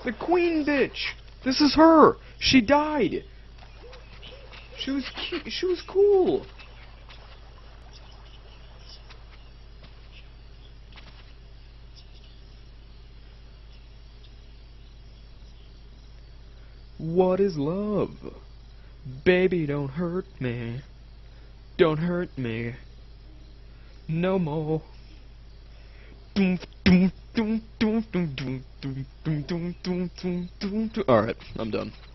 The queen bitch! This is her! She died! She was cute. She was cool! What is love? Baby, don't hurt me. Don't hurt me. No more. Alright, I'm done.